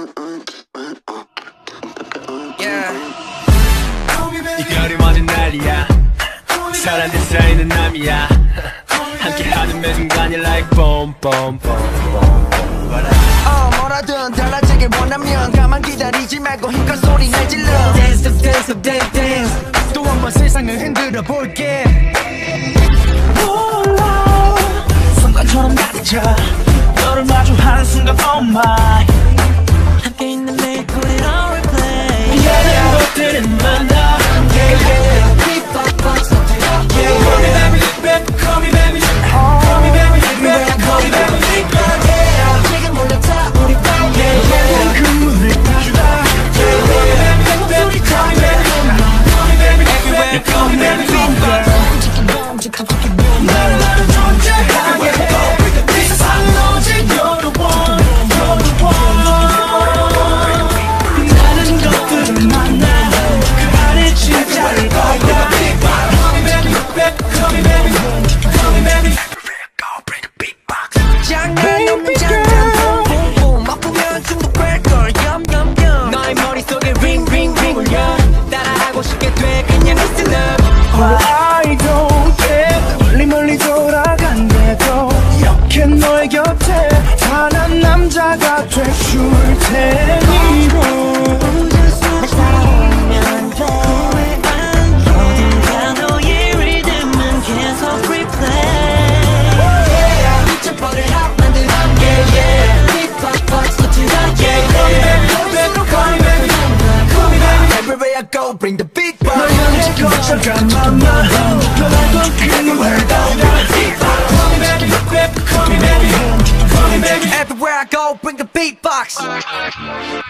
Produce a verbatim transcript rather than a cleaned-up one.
Yeah. 이 별이 완전 난리야. 사람들 사이는 남이야. 함께하는 매 순간이 like boom boom boom boom. 어 뭐라든 달라지길 원하면 가만 기다리지 말고 힘껏 소리 내 질러. Dance up dance up dance dance. 또 한 번 세상을 흔들어 볼게. 몰라 순간처럼 가득차. 너를 마주하는 순간 oh my. 함께 있는 매일 put it on replay. 이해된 것들은 많아. Yeah yeah. Beatbox yeah yeah. Call me baby baby call me baby. Call me baby baby call me baby. Yeah 지금 몰려타 우리 밤. Yeah yeah. 그 문을 닫아. Yeah yeah. 목소리 call me baby. Call me baby baby call me baby. 지금 봄 지금 지금 봄. 나를 나를 존재하게. 세상은 오직 you're the one. You're the one. 나는 것들을 만나. 그 안에 진짜를 발견. Call me baby baby call me baby. Call me baby. Go bring the beatbox. 장난 없는 장난 뿜뿜 아프면 중독될걸 염염염. 너의 머릿속에 ring ring ring 울려. 따라하고 싶게 돼 그냥 listen up. Well I don't care. 멀리 멀리 돌아간대도 이렇게 너의 곁에 단한 남자가 돼줄 테니 날 따라오면 돼. 어딘가 너의 리듬은 계속 replay. 미쳐버릴 핫 만든 yeah yeah. Beatbox 터트려 yeah yeah. Call me baby call me baby. Everywhere I go bring the beatbox. 널 향해 거쳐간 맘마 변하던 그 눈을 따라 Call me baby baby call me baby. Call me baby. Everywhere I go bring the beatbox.